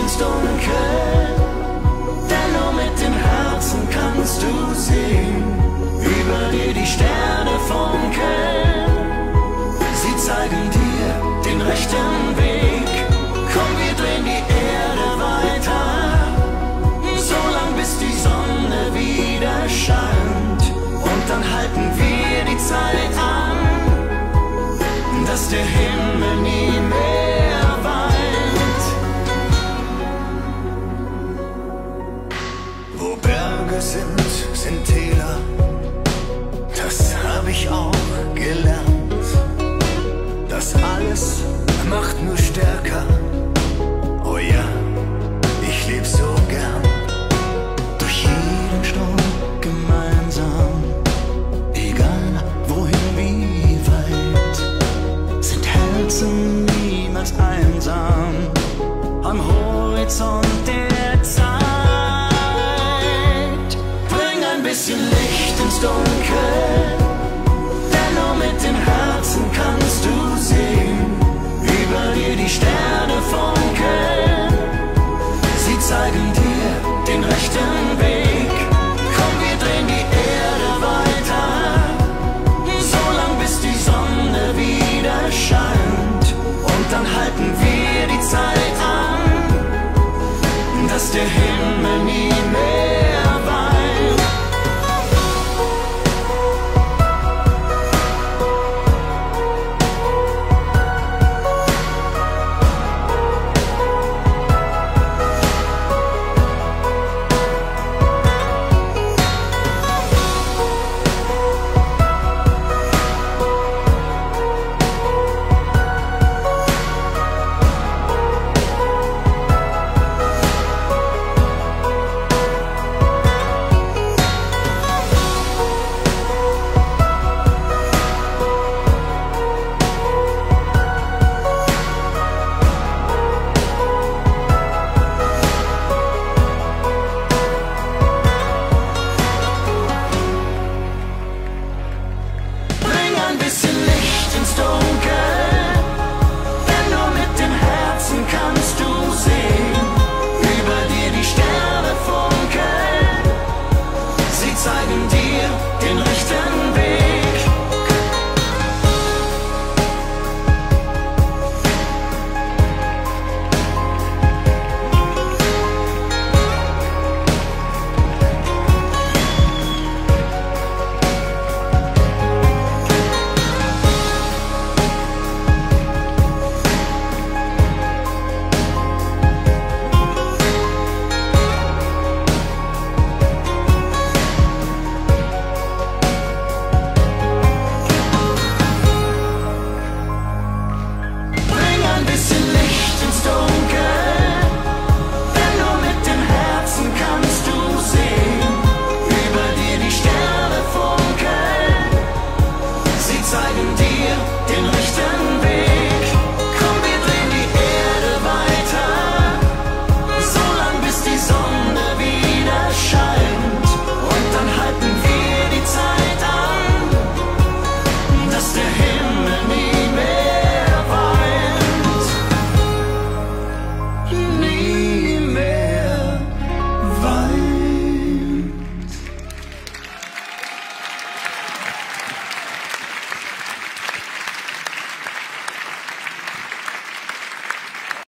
ins Dunkel, denn nur mit dem Herzen kannst du sehen. Über dir die Sterne funkeln, sie zeigen dir den rechten Weg. Komm, wir drehen die Erde weiter, so lang bis die Sonne wieder scheint. Und dann halten wir die Zeit an, dass der Himmel nie mehr weint. Wo Berge sind, sind Täler, das hab ich auch gelernt. Das alles macht nur stärker. Oh ja, ich leb so gern. Durch jeden Sturm gemeinsam, egal wohin, wie weit, sind Herzen niemals einsam am Horizont der Zeit. Bring ein bisschen Licht ins Dunkel, denn nur mit dem Herzen kannst du sehen. Über dir die Sterne funkeln, sie zeigen dir den rechten Weg. Komm, wir drehen die Erde weiter, so lang bis die Sonne wieder scheint. Und dann halten wir die Zeit an, dass der